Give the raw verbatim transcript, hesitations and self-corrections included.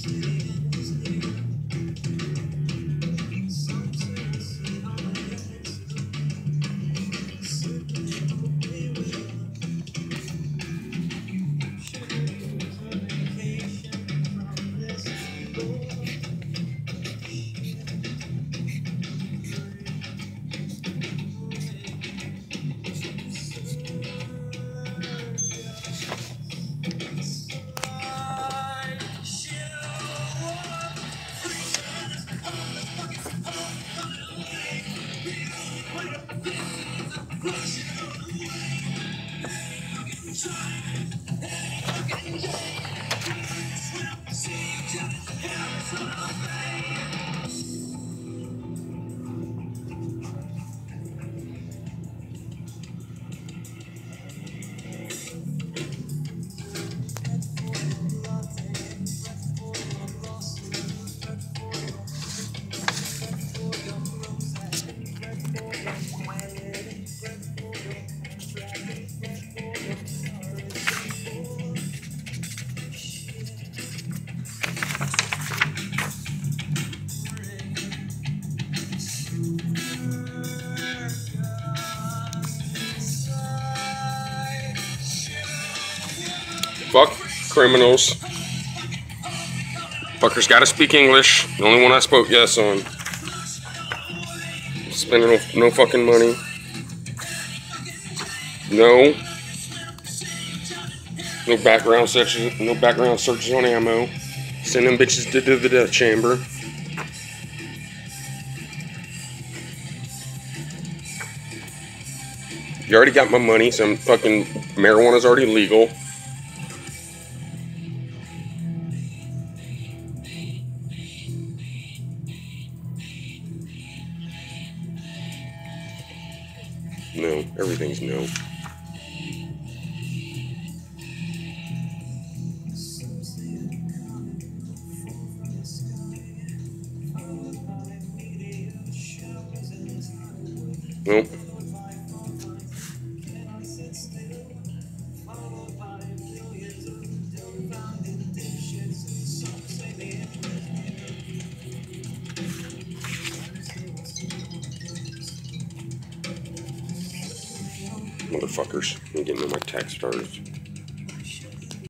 Fuck criminals. Fuckers gotta speak English. The only one I spoke yes on. Spending no, no fucking money. No. No background searches. No background searches on ammo. Send them bitches to, to the death chamber. You already got my money. Some fucking marijuana's already legal. No, everything's no. Nope. Motherfuckers. I'm getting on my tax stars.